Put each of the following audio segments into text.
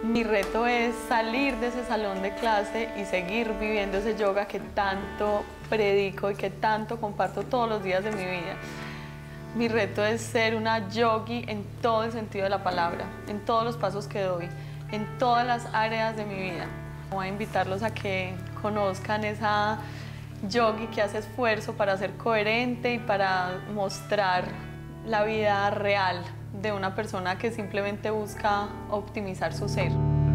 Mi reto es salir de ese salón de clase y seguir viviendo ese yoga que tanto predico y que tanto comparto todos los días de mi vida. Mi reto es ser una yogi en todo el sentido de la palabra, en todos los pasos que doy, en todas las áreas de mi vida. Voy a invitarlos a que conozcan esa yogi que hace esfuerzo para ser coherente y para mostrar la vida real de una persona que simplemente busca optimizar su ser.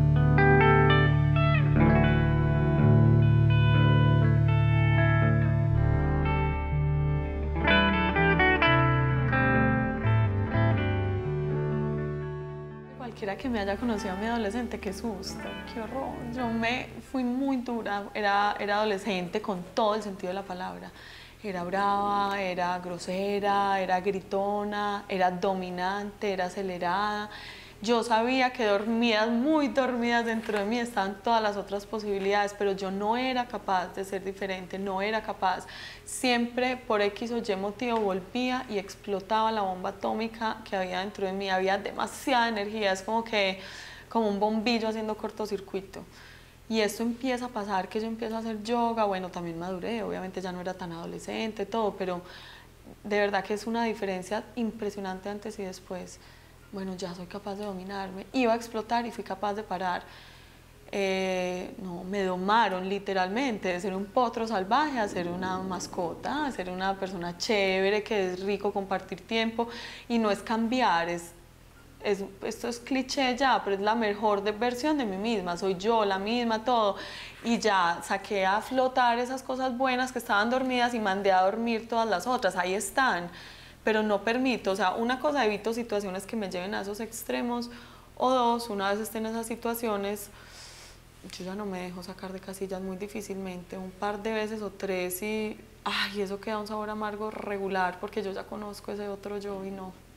Cualquiera que me haya conocido a mi adolescente, qué susto, qué horror. Yo me fui muy dura, era adolescente con todo el sentido de la palabra. Era brava, era grosera, era gritona, era dominante, era acelerada. Yo sabía que dormidas, muy dormidas dentro de mí estaban todas las otras posibilidades, pero yo no era capaz de ser diferente, no era capaz. Siempre por X o Y motivo volvía y explotaba la bomba atómica que había dentro de mí. Había demasiada energía, es como un bombillo haciendo cortocircuito. Y esto empieza a pasar, que yo empiezo a hacer yoga, bueno, también maduré, obviamente ya no era tan adolescente, todo, pero de verdad que es una diferencia impresionante antes y después. Bueno, ya soy capaz de dominarme, iba a explotar y fui capaz de parar. No, me domaron literalmente, de ser un potro salvaje a ser una mascota, a ser una persona chévere, que es rico compartir tiempo, y no es cambiar, esto es cliché ya, pero es la mejor versión de mí misma, soy yo, la misma, todo. Y ya saqué a flotar esas cosas buenas que estaban dormidas y mandé a dormir todas las otras, ahí están. Pero no permito, o sea, una cosa, evito situaciones que me lleven a esos extremos, o dos, una vez esté en esas situaciones, yo ya no me dejo sacar de casillas muy difícilmente, un par de veces o tres y, ay, eso queda un sabor amargo regular porque yo ya conozco ese otro yo y no.